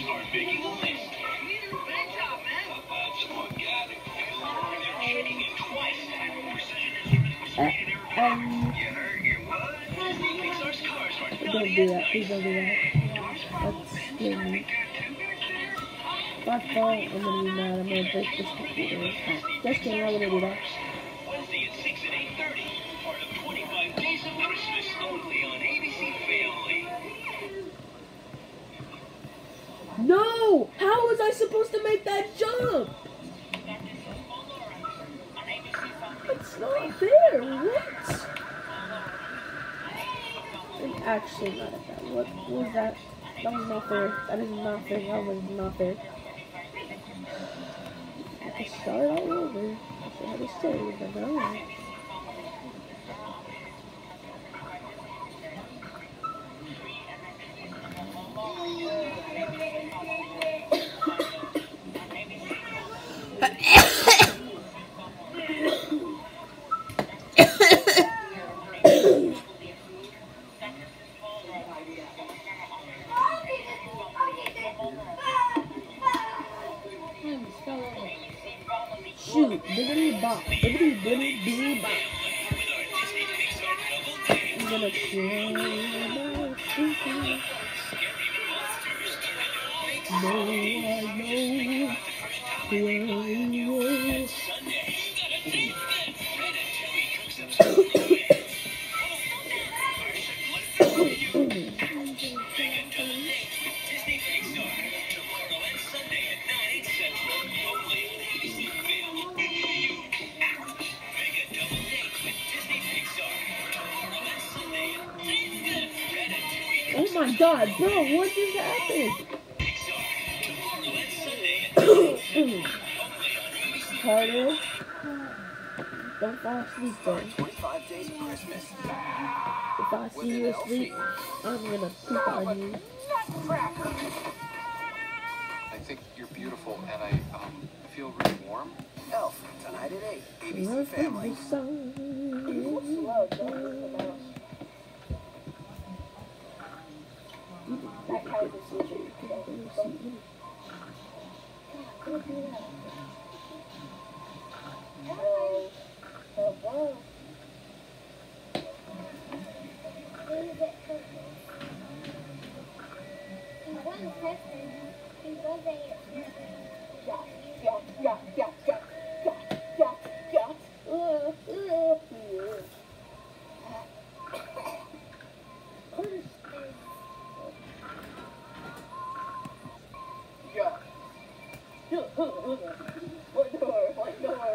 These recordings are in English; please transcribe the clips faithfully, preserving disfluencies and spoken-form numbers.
start making a list. Great job, man. That's organic. They're checking it twice at Precision Instruments. Um, You heard your what? Disney Pixar's Cars are don't do that. Please don't do that. That's scary. If I fall, I'm gonna be mad. I'm gonna break this computer. Just kidding. I'm gonna do that. Wednesday at six and eight thirty. Part of twenty-five Days of Christmas only on A B C Family. No! How was I supposed to make that jump? It's not there. What? I'm actually not at that. What was that? That was not fair. That is not fair. That was not fair. I have to start all over. That's what I had to say, but no. Shoot, bibbidi bop, bibbidi bibbidi bibbidi bop. I'm gonna cry my secret. No, I know who I was. Oh my god, bro, what just happened? Carter, don't fall asleep though. twenty-five Days of Christmas. If I see you asleep, I'm gonna poop on you. I think you're beautiful, and I um, feel really warm. Elf, tonight at eight. A B C Love Family. the sun. That kind of decision. What door? What door?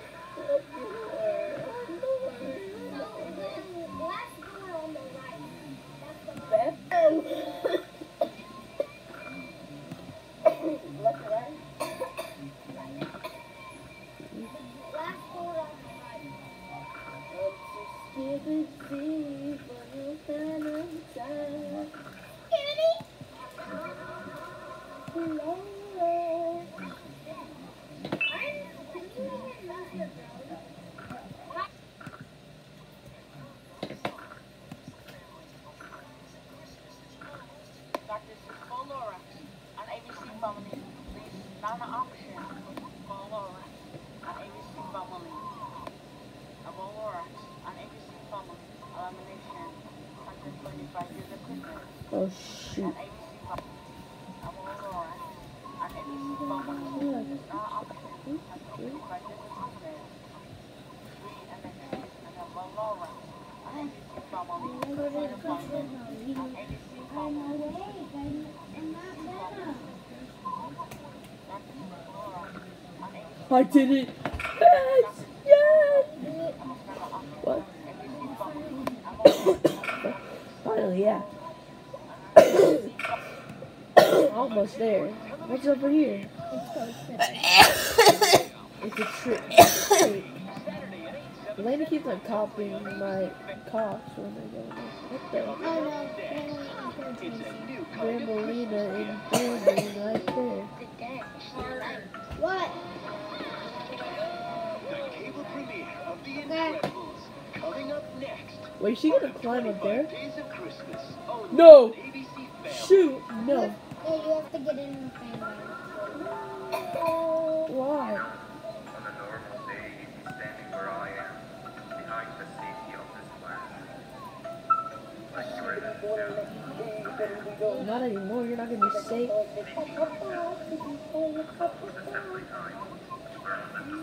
Oh shoot. I did it! Yes! Yes! What? Finally, yeah. Almost there. What's over here? It's a trick. Elena keeps on copying my coughs when I go. What the? Grandmalina in building right there. What? The cable premiere of The Incredibles coming up next. Wait, is she gonna climb up there? Days of Christmas. Only No! on A B C Family. Shoot! No. Go you have to get in the fan. Why? On a normal day, he'd be standing where I am, behind the safety of this flat. Like you were in the Not anymore. You're not gonna be safe. assembly time. We're on the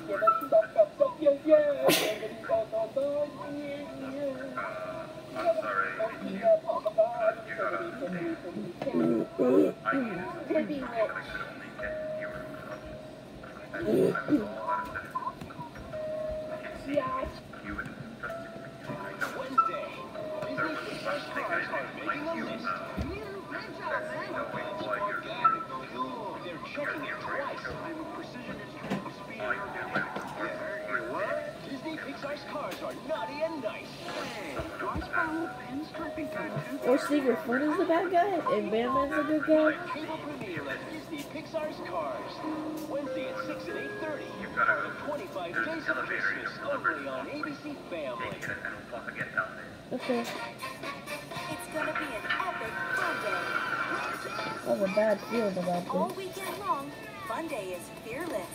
Uh, I'm sorry. You gotta understand. I needed Could be that I rich. could only get if you were unconscious. I was all about it. I can see Yeah. you had trusted me. I know Wednesday. there was Disney one Pixar thing I cars are didn't making like a you list. about. Great job, That's man. knowing why you're here. They're checking it twice. Precision instrument with speed and aerodynamics. Yeah, heard you what? Disney Pixar's cars are naughty and nice. Hey, cars follow pinstriping tattoos. Or Steve Fun is the bad guy and Batman's the good guy. Cable premiere of Disney Pixar's Cars. Wednesday at six and eight thirty. You've gotta go. twenty-five There's Days an of elevator in Christmas the only on A B C Family. Take it and don't forget down there. Okay. It's gonna be an epic fun day. I have a bad feeling about All this. weekend long, Fun Day is fearless.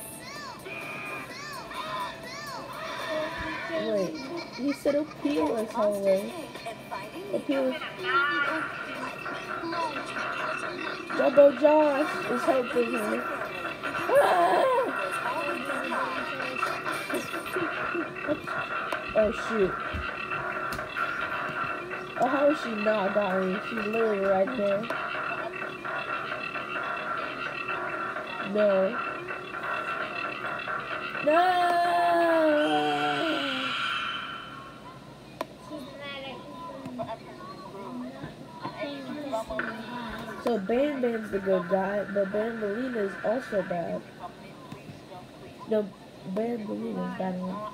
Wait, he said appeal is hallway. And finding Appeal is... Jumbo Josh is helping her. Ah! Oh shoot. Oh, how is she not dying? She's literally right there. No. No! So Bam Bam's the good guy, but Bambolina is also bad. No, Bambolina is bad one.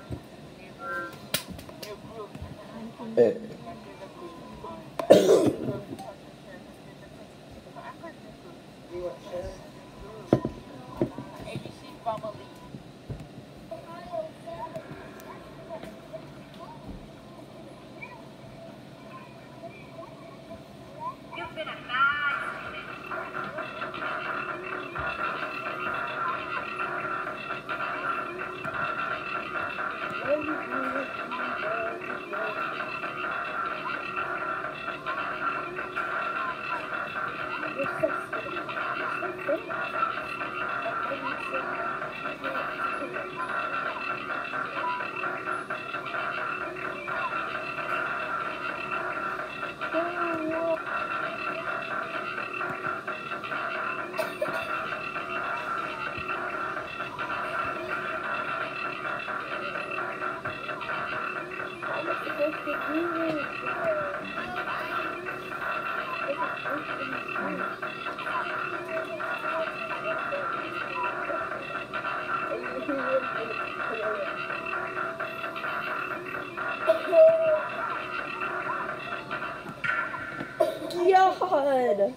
God!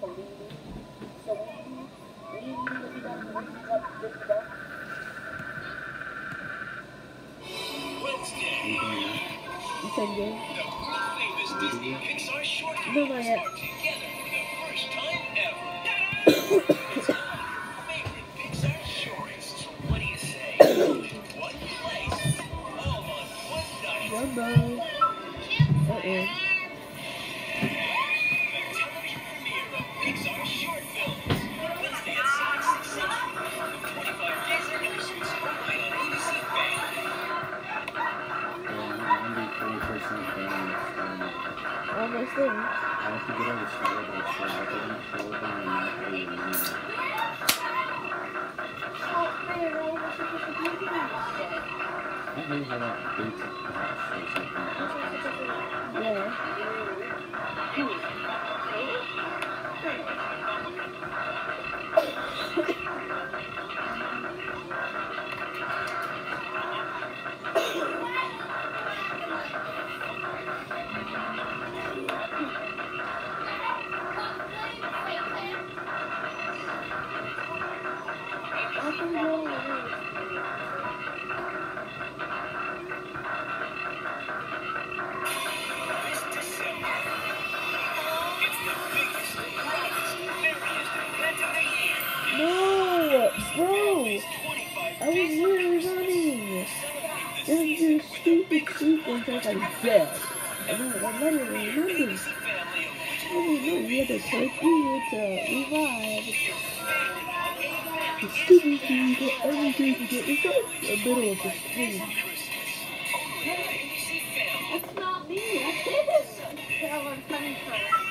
Wednesday. You said game? The famous Disney Pixar short No, not yet. are together for the first time ever. It's all your favorite Pixar shorts. What do you say? In one place, all on one night. Jumbo. Uh-oh. The television premiere of Pixar short films. Wednesday at six Central. twenty-five Days of Christmas only on A B C Family. Almost there. I have to get all the Star Wars stuff, but they're gonna show them and not really remember. I don't know how that basic house shows up in the first place. Yeah. This December, was literally running. Then this stupid sequence, I was like dead. And then I literally remembered. I didn't know we had to take you to revive. The stupid thing got everything to get inside the middle of the screen. That's not me, that's him. That one's coming from.